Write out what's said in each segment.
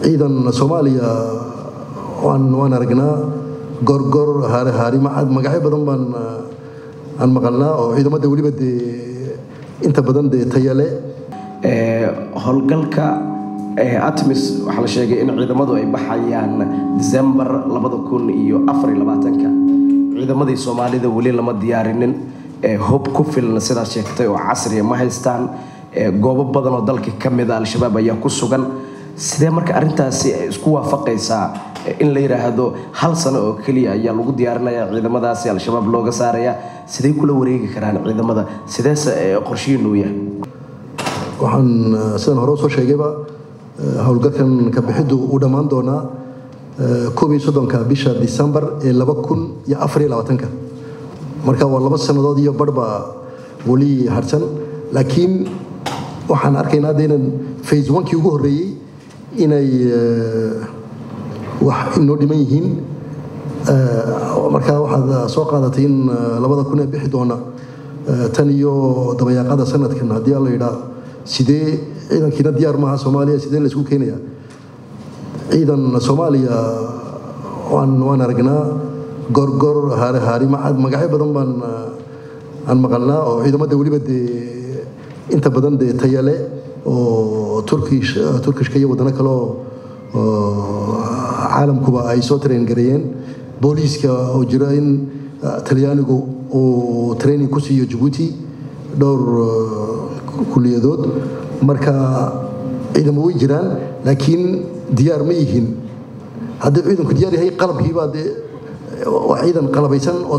ciidan Soomaaliya waan aragnaa gorgor haari magacyo badan baan aan maqalnaa oo ciidamada waliba inta badan tayale howlgalka ATMIS waxa la sheegay in ciidamadu ay baxayaan December 2024 ciidamadii Soomaalida wali lama diyaarinin hub ku filan sida sheegtay oo casri ma haystaan goobo badan oo dalka kamid ah al-shabaab ayaa ku sugan sidee marka arintaasi isku waafaqaysaa in la yiraahdo hal sano oo kaliya ayaa lagu diyaarinayaa ciidamadaasi al-shabaab looga saaraya sidee kula wareegi karaan ciidamada sidees qorsheeynu yahay waxaan sidaan hore soo sheegayba howlgalkan ka bixidu u dhamaan doona 13 bisha December 2024 marka waa 2 sanadood iyo barba wali harsan laakiin waxaan arkaynaa inaan phase 1 kii ugu horeeyay inay wax inoo dhiman yihiin marka waxaad soo qaadatay in 2000 bixi doona tan iyo dabayaaqada sanadkan hadii la yiraahdo sidee ciidankiina diyaar maaha Soomaaliya sidee la isku keenayaa ciidan Soomaaliya waan aragnaa gorgor haari magacyo badan baan aan maqalnaa oo ciidamada waliba inta badan tayale oo Turkish iyo wadana kale oo caalamkuba ay soo train gareeyeen booliiska oo jira in Talyaanigu oo training ku siiyo Djibouti dhowr kuliyadood marka ciidamo way jiraan laakiin diyaar ma yihiin hadda ciidanku diyaar yahay qalabkiiba waa ciidan qalabaysan oo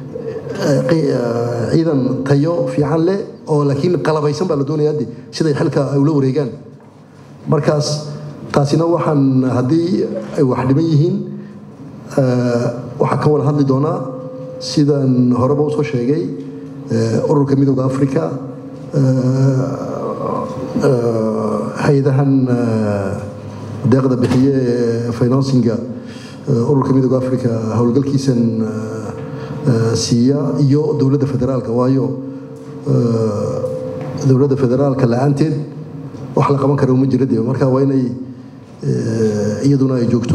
ciidan tayo fiican leh oo laakiin qalabaysan baa la doonayaa sida xilka ay ula wareegaan markaas taasina waxaan hadii ay wax dhiman yihiin waxa ka wada hadli doona sidaan horeba soo sheegay ururka midowga Afrika hay'adahan deeqda bixiye financing-ga ururka midowga Afrika howlgalkiisan siiya iyo dawladda federaalka waayo dawladda federaalka la'aanteed wax la qaban karo ma jirade marka waa inay iyaduna ay joogto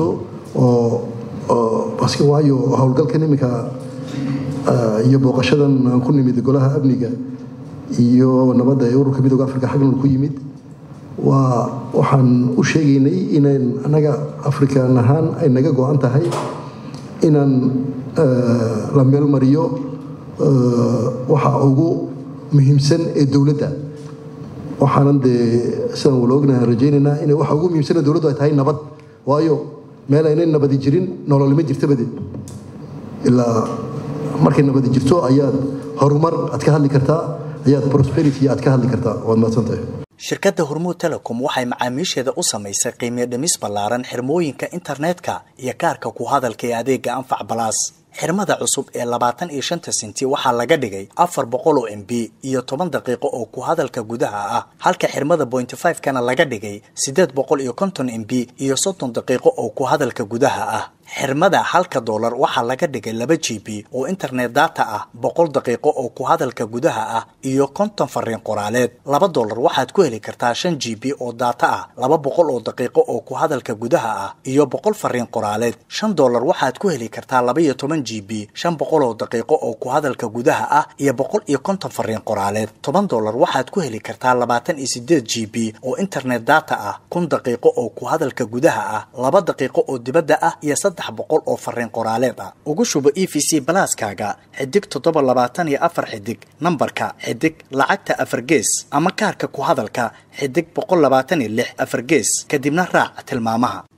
oo baska waayo howlgalkan imika iyo booqashadan aan ku nimid golaha amniga iyo nabadda ee ururka midowga Afrika xaggan ku yimid waxaan u sheegaynay inaan anaga Afrikaan ahaan ay naga go'an tahay inaan la meel mariyo waxa ugu muhiimsan ee dawladda waxaan sidaan wada ognahay rajaynaynaa in waxa ugu muhiimsan ee dawladdu ay tahay nabad waayo meel aynay nabadi jirin nolol ma jirto badi ilaa markay nabadi jirto ayaad horumar aad ka hadli kartaa ayaad prosperity aad ka hadli kartaa waad mahadsantahay shirkadda Hormuud Telecom waxay macaamiisheeda u samaysay qiimo dhimis ballaaran xirmooyinka internetka iyo kaarka ku hadalka ee adeega Anfac Plus xirmada cusub ee 25 senti waxaa laga dhigay 400 MB iyo 10 daqiiqo oo ku hadalka gudaha ah halka xirmada 0.5 kana laga dhigay 850 MB iyo 30 daqiiqo oo ku hadalka gudaha ah xirmada $1 waxaa laga dhigay 2 GB oo internet data ah 100 daqiiqo oo ku hadalka gudaha ah iyo 50 fariin qoraaleed $2 waxaad ku heli kartaa 5 GB oo data ah 200 oo daqiiqo oo ku hadalka gudaha ah iyo 100 fariin qoraaleed $5 waxaad ku heli kartaa 12 GB 500 oo daqiiqo oo ku hadalka gudaha ah iyo 150 fariin qoraaleed $10 waxaad ku heli kartaa 28 GB oo internet data ah 1000 daqiiqo oo ku hadalka gudaha ah 2 daqiiqo oo dibadda ah iyo 300 oo fariin qoraaleed ah ugu shubo EVC Plus-kaaga xidig 724 xidig nambarka xidig lacagta 4 gees ama kaarka ku hadalka xidig 126 4 gees kadibna raac tilmaamaha